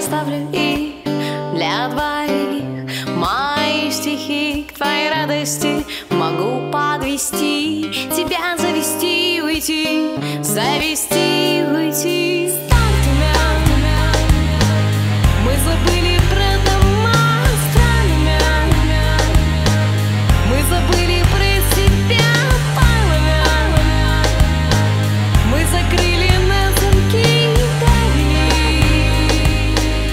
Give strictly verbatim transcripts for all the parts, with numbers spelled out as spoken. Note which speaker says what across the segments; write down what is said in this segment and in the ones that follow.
Speaker 1: оставлю их для двоих. Мои стихи к твоей радости могу подвести, тебя завести, уйти, завести, уйти. Мы забыли про дома странами, мы забыли про себя полами, мы закрыли на замки двери.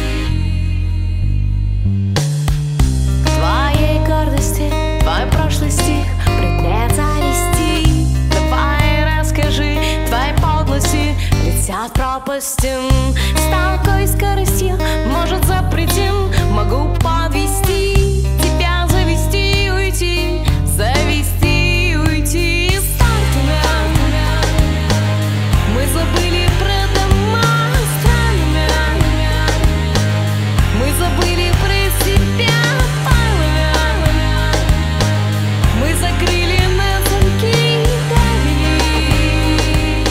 Speaker 1: К твоей гордости, твой прошлый стих предмет завести. Давай расскажи, твои подлости летят пропасти. С такой скоростью, может, запретим, могу подвести, тебя завести, уйти, завести, уйти. Стартами мы забыли про дома странами, мы забыли про себя полами, мы закрыли на замки двери.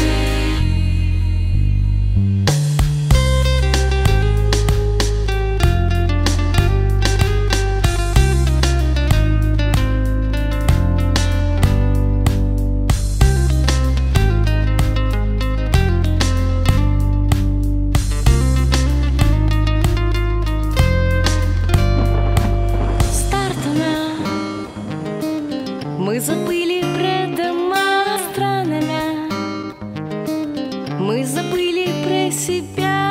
Speaker 1: Мы забыли про дома странами, мы забыли про себя.